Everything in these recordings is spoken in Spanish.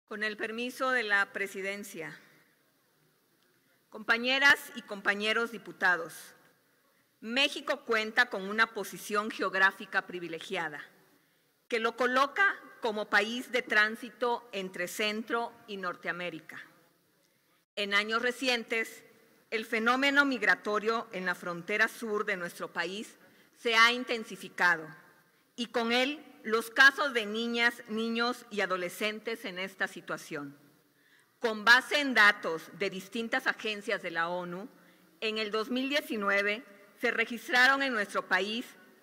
Con el permiso de la presidencia. Compañeras y compañeros diputados, México cuenta con una posición geográfica privilegiada que lo coloca como país de tránsito entre Centro y Norteamérica. En años recientes, el fenómeno migratorio en la frontera sur de nuestro país se ha intensificado y con él los casos de niñas, niños y adolescentes en esta situación. Con base en datos de distintas agencias de la ONU, en el 2019 se registraron en nuestro país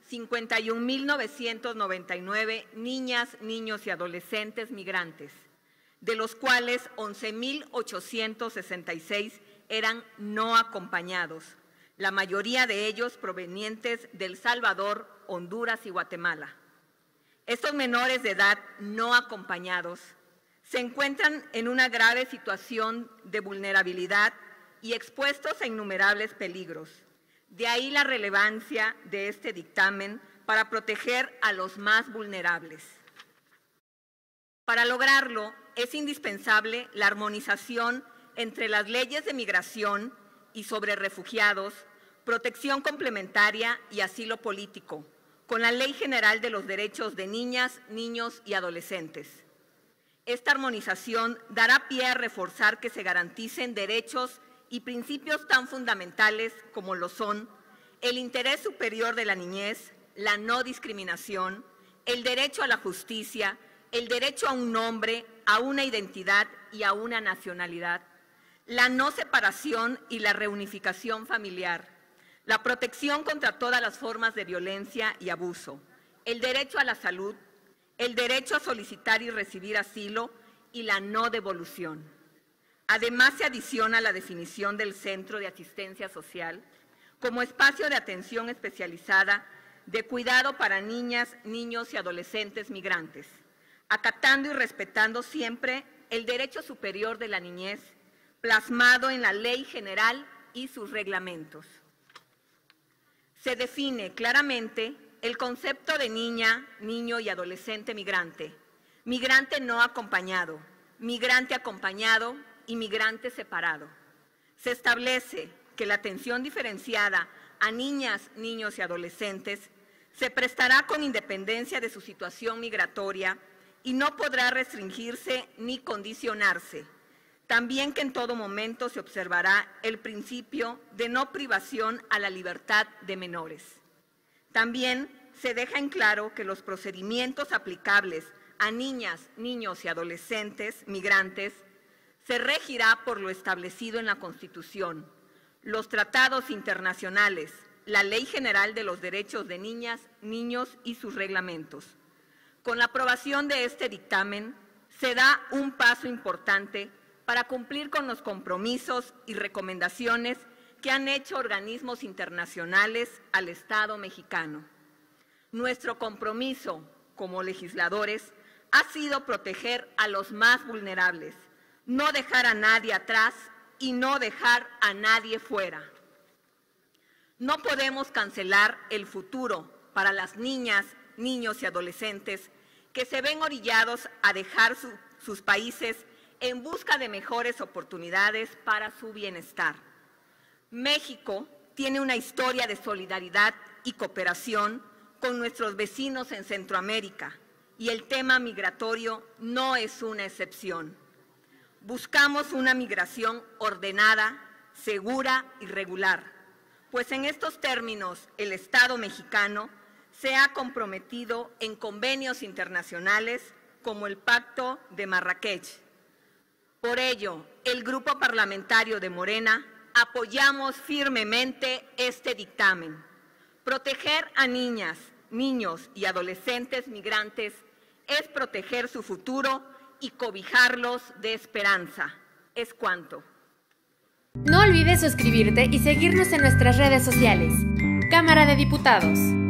51.999 niñas, niños y adolescentes migrantes, de los cuales 11.866 eran no acompañados, la mayoría de ellos provenientes de El Salvador, Honduras y Guatemala. Estos menores de edad no acompañados se encuentran en una grave situación de vulnerabilidad y expuestos a innumerables peligros. De ahí la relevancia de este dictamen para proteger a los más vulnerables. Para lograrlo, es indispensable la armonización entre las leyes de migración y sobre refugiados, protección complementaria y asilo político, con la Ley General de los Derechos de Niñas, Niños y Adolescentes. Esta armonización dará pie a reforzar que se garanticen derechos y principios tan fundamentales como lo son el interés superior de la niñez, la no discriminación, el derecho a la justicia, el derecho a un nombre, a una identidad y a una nacionalidad, la no separación y la reunificación familiar, la protección contra todas las formas de violencia y abuso, el derecho a la salud, el derecho a solicitar y recibir asilo y la no devolución. Además, se adiciona la definición del Centro de Asistencia Social como espacio de atención especializada de cuidado para niñas, niños y adolescentes migrantes, acatando y respetando siempre el derecho superior de la niñez, plasmado en la Ley General y sus reglamentos. Se define claramente el concepto de niña, niño y adolescente migrante, migrante no acompañado, migrante acompañado y migrante separado. Se establece que la atención diferenciada a niñas, niños y adolescentes se prestará con independencia de su situación migratoria y no podrá restringirse ni condicionarse. También que en todo momento se observará el principio de no privación a la libertad de menores. También se deja en claro que los procedimientos aplicables a niñas, niños y adolescentes migrantes se regirá por lo establecido en la Constitución, los tratados internacionales, la Ley General de los Derechos de Niñas, Niños y sus reglamentos. Con la aprobación de este dictamen se da un paso importante para cumplir con los compromisos y recomendaciones que han hecho organismos internacionales al Estado mexicano. Nuestro compromiso como legisladores ha sido proteger a los más vulnerables, no dejar a nadie atrás y no dejar a nadie fuera. No podemos cancelar el futuro para las niñas, niños y adolescentes que se ven orillados a dejar sus países en busca de mejores oportunidades para su bienestar. México tiene una historia de solidaridad y cooperación con nuestros vecinos en Centroamérica y el tema migratorio no es una excepción. Buscamos una migración ordenada, segura y regular, pues en estos términos el Estado mexicano se ha comprometido en convenios internacionales como el Pacto de Marrakech. Por ello, el Grupo Parlamentario de Morena apoyamos firmemente este dictamen. Proteger a niñas, niños y adolescentes migrantes es proteger su futuro y cobijarlos de esperanza. Es cuanto. No olvides suscribirte y seguirnos en nuestras redes sociales. Cámara de Diputados.